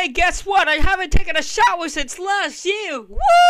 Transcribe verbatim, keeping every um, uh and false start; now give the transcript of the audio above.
Hey, guess what? I haven't taken a shower since last year. Woo!